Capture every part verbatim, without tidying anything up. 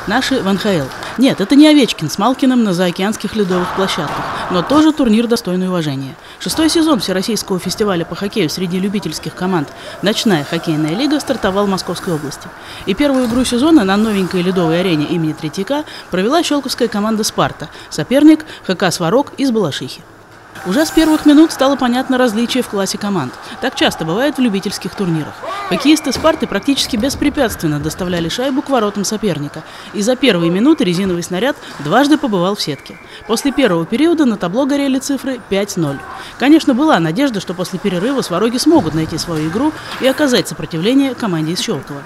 Наши в эн ха эл. Нет, это не Овечкин с Малкиным на заокеанских ледовых площадках, но тоже турнир достойный уважения. Шестой сезон Всероссийского фестиваля по хоккею среди любительских команд «Ночная хоккейная лига» стартовал в Московской области. И первую игру сезона на новенькой ледовой арене имени Третьяка провела щелковская команда «Спарта», соперник ха ка «Сварог» из Балашихи. Уже с первых минут стало понятно различие в классе команд. Так часто бывает в любительских турнирах. Хоккеисты «Спарты» практически беспрепятственно доставляли шайбу к воротам соперника. И за первые минуты резиновый снаряд дважды побывал в сетке. После первого периода на табло горели цифры пять ноль. Конечно, была надежда, что после перерыва «Свароги» смогут найти свою игру и оказать сопротивление команде из Щелково.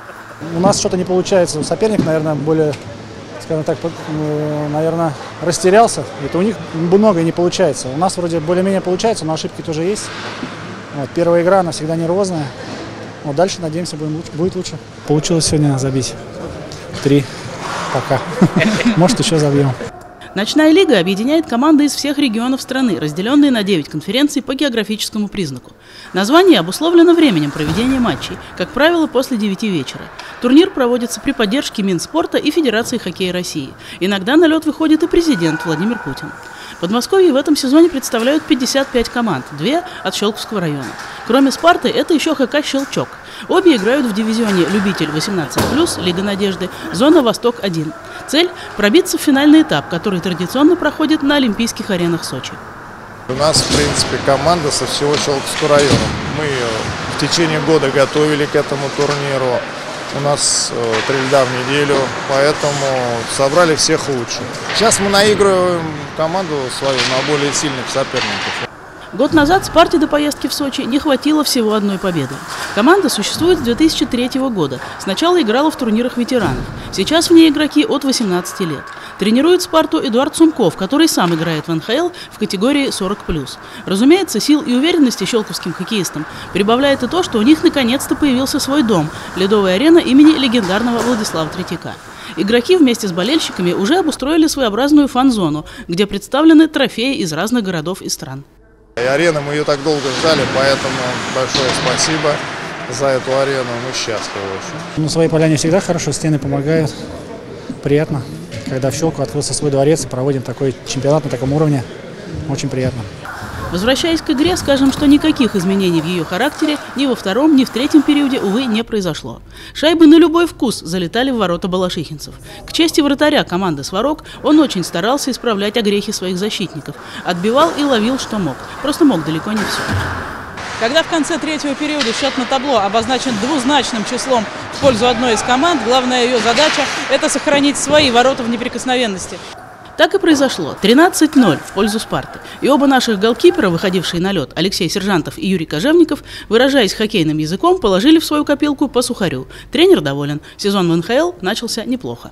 У нас что-то не получается. Соперник, наверное, более... скажем так, наверное, растерялся. Это у них много не получается. У нас вроде более-менее получается, но ошибки тоже есть. Вот, первая игра, она всегда нервозная. Вот, дальше, надеемся, будет лучше. Получилось сегодня забить. Три. Пока. Может, еще забьем. Ночная лига объединяет команды из всех регионов страны, разделенные на девять конференций по географическому признаку. Название обусловлено временем проведения матчей, как правило, после девяти вечера. Турнир проводится при поддержке Минспорта и Федерации хоккея России. Иногда на лед выходит и президент Владимир Путин. Подмосковье в этом сезоне представляют пятьдесят пять команд, две от Щелковского района. Кроме «Спарты», это еще ха ка «Щелчок». Обе играют в дивизионе «Любитель восемнадцать плюс», Лига Надежды, зона «Восток-один». Цель – пробиться в финальный этап, который традиционно проходит на Олимпийских аренах Сочи. У нас, в принципе, команда со всего Щелковского района. Мы в течение года готовили к этому турниру. У нас э, три льда в неделю, поэтому собрали всех лучших. Сейчас мы наигрываем команду свою на более сильных соперников. Год назад «Спарте» до поездки в Сочи не хватило всего одной победы. Команда существует с две тысячи третьего года. Сначала играла в турнирах ветеранов. Сейчас в ней игроки от восемнадцати лет. Тренирует «Спарту» Эдуард Сумков, который сам играет в эн ха эл в категории сорок плюс. Разумеется, сил и уверенности щелковским хоккеистам прибавляет и то, что у них наконец-то появился свой дом – ледовая арена имени легендарного Владислава Третьяка. Игроки вместе с болельщиками уже обустроили своеобразную фан-зону, где представлены трофеи из разных городов и стран. И арена, мы ее так долго ждали, поэтому большое спасибо за эту арену, мы счастливы очень. На своей поляне всегда хорошо, стены помогают, приятно. Когда в Щелково открылся свой дворец, проводим такой чемпионат на таком уровне, очень приятно. Возвращаясь к игре, скажем, что никаких изменений в ее характере ни во втором, ни в третьем периоде, увы, не произошло. Шайбы на любой вкус залетали в ворота балашихинцев. К чести вратаря команды «Сварог», он очень старался исправлять огрехи своих защитников. Отбивал и ловил, что мог. Просто мог далеко не все. Когда в конце третьего периода счет на табло обозначен двузначным числом в пользу одной из команд, главная ее задача – это сохранить свои ворота в неприкосновенности. Так и произошло. тринадцать ноль в пользу «Спарты». И оба наших голкипера, выходившие на лед, Алексей Сержантов и Юрий Кожевников, выражаясь хоккейным языком, положили в свою копилку по сухарю. Тренер доволен. Сезон в эн ха эл начался неплохо.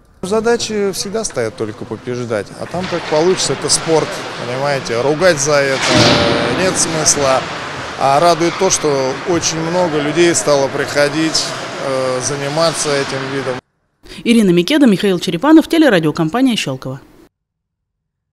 Задачи всегда стоят только побеждать, а там как получится, это спорт, понимаете, ругать за это нет смысла. А радует то, что очень много людей стало приходить, э, заниматься этим видом. Ирина Микеда, Михаил Черепанов, телерадиокомпания «Щелково».